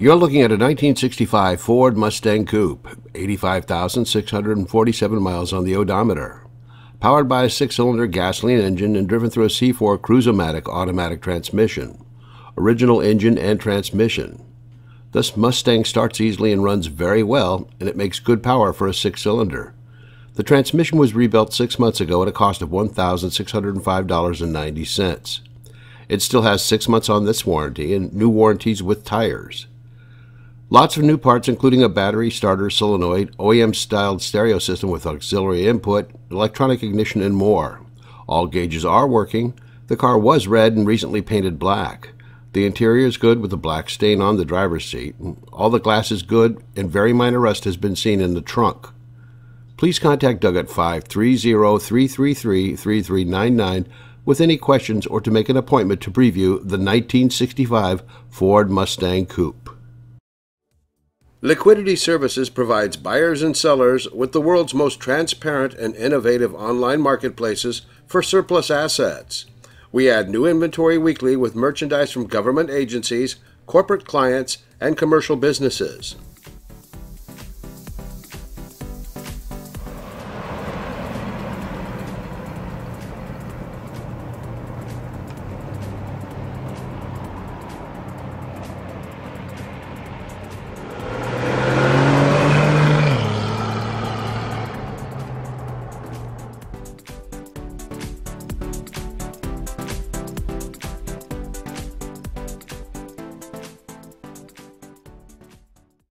You're looking at a 1965 Ford Mustang coupe, 85,647 miles on the odometer. Powered by a 6-cylinder gasoline engine and driven through a C4 Cruise-O-Matic automatic transmission. Original engine and transmission. This Mustang starts easily and runs very well, and it makes good power for a 6-cylinder. The transmission was rebuilt 6 months ago at a cost of $1,605.90. It still has 6 months on this warranty and new warranties with tires. Lots of new parts including a battery, starter, solenoid, OEM-styled stereo system with auxiliary input, electronic ignition, and more. All gauges are working. The car was red and recently painted black. The interior is good with a black stain on the driver's seat. All the glass is good and very minor rust has been seen in the trunk. Please contact Doug at 530-333-3399 with any questions or to make an appointment to preview the 1965 Ford Mustang Coupe. Liquidity Services provides buyers and sellers with the world's most transparent and innovative online marketplaces for surplus assets. We add new inventory weekly with merchandise from government agencies, corporate clients, and commercial businesses.